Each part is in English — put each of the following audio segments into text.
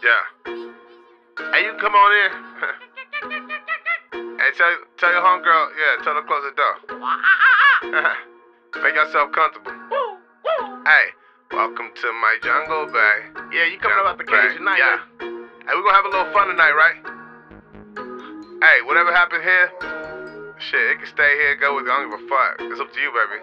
Yeah. Hey, you come on in. Hey, tell your homegirl, yeah, tell her to close the door. Make yourself comfortable. Hey, welcome to my jungle, babe. Yeah, you coming up the cage tonight? Yeah. Hey, we gonna have a little fun tonight, right? Hey, whatever happened here, shit, it can stay here, go with it. I don't give a fuck. It's up to you, baby.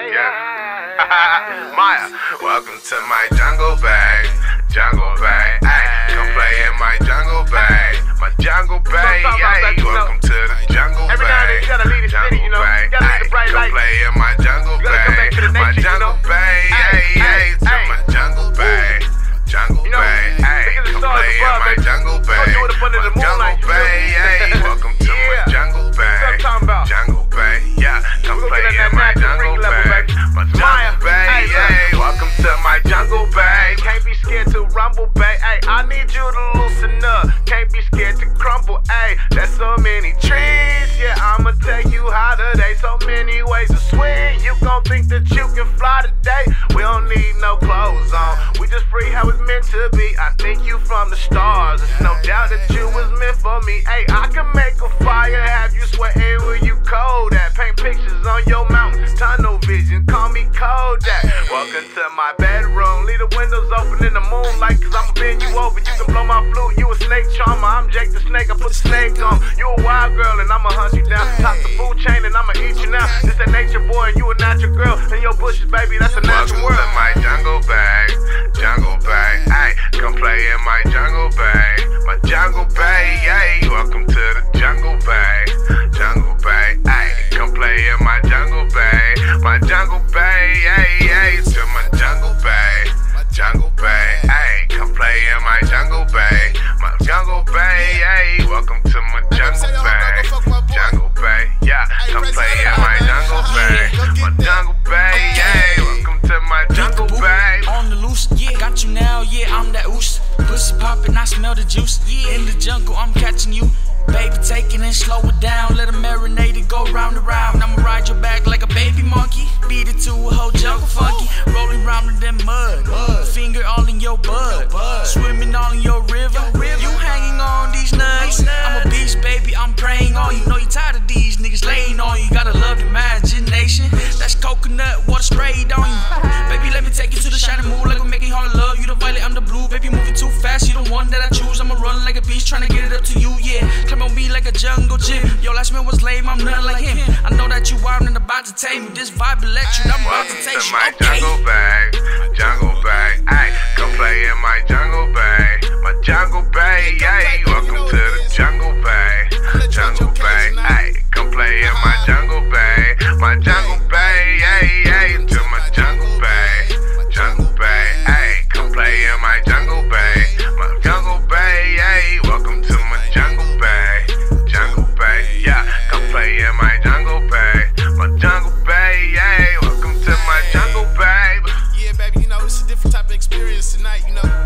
Yeah. Maya, welcome to my jungle, babe. Jungle, babe. Hey, come play in my jungle, babe. My jungle, babe. Hey, welcome to the jungle, babe. Every now and then you gotta leave the city, you know. You gotta leave the bright lights. Come play in my jungle, babe. My jungle, babe. Hey, to my jungle, babe. Jungle, babe. Hey, come play in my jungle, babe. My jungle, babe. Hey, welcome to my jungle, babe. Jungle, babe. Yeah, come play in my jungle, babe. My jungle, babe. Hey, welcome to my jungle, babe. Can't be scared to rumble, babe. Hey, I need you to loosen up. Can't be scared to crumble, hey. There's so many trees, yeah, I'ma tell you how today. So many ways to swing. You gon' think that you can fly today. We don't need no clothes on. We just free how it's meant to be. I think you from the stars. There's no doubt that you was meant for me. Hey, I can make a fire, have you sweating when you cold at. Paint pictures on your mountain, tunnel vision, call me Kodak. Welcome to my bedroom. Leave the windows open in the moonlight, cause I'ma bend you over. You can blow my flute, you a snake charmer. I'm Jake the Snake, I put the snake on. You a wild girl and I'ma hunt you down. Top the food chain and I'ma eat you now. This a nature boy and you a natural girl. And your bushes, baby, that's a natural world. Welcome to my jungle, babe. Jungle, babe. Ay, come play in my jungle, babe. My jungle, babe. Yay, welcome to the jungle, babe. Jungle, babe. Ay, come play in my jungle, babe. My jungle, babe. Yay, yay, to my jungle, babe. Jungle, babe. Ay, come play in my jungle, babe. My jungle, babe. Yay, welcome to my jungle, babe. Jungle, babe. Yeah, come play in my jungle, babe. My jungle, babe. Yay, welcome to my jungle, babe. On the loose, yeah, got you now, yeah, I'm that oos. Pussy poppin', I smell the juice. Yeah, in the jungle, I'm catching you. Baby, take it and slow it down. Let it marinate and go round and round. I'ma ride your back like a baby monkey. Beat it to a whole jungle funky. Rolling round in that mud. Finger all in your bud. Swimming all in your river. You hanging on these nuts. I'm a beast, baby, I'm praying on you. Know you tired of these niggas laying on you. Gotta love your imagination. That's coconut water sprayed on you. Baby, let me take you to the shining moon like we're making hard love. You the violet, I'm the blue. Baby, moving too fast. You the one that I choose. I'ma run like a beast, trying to get it up to you, yeah. On me like a jungle gym. Your last man was lame, I'm nothing like him. I know that you wild and about to tame me. This vibe electric, I'm about to take you. My jungle, babe. Jungle, babe. Ay, come play in my jungle, babe. My jungle, babe. Yay, welcome to the jungle, babe. Jungle, babe. Ay, come play in my jungle, babe. My jungle, babe. Yay, yay, to my jungle, babe. Jungle, babe. Ay, come play in my jungle, babe. My jungle, babe. Yay, welcome to my jungle, babe. Jungle, babe. Yeah, come play in my jungle, babe. My jungle, babe. Yay, welcome to my jungle, babe. Yeah, baby, you know, it's a different type of experience tonight, you know.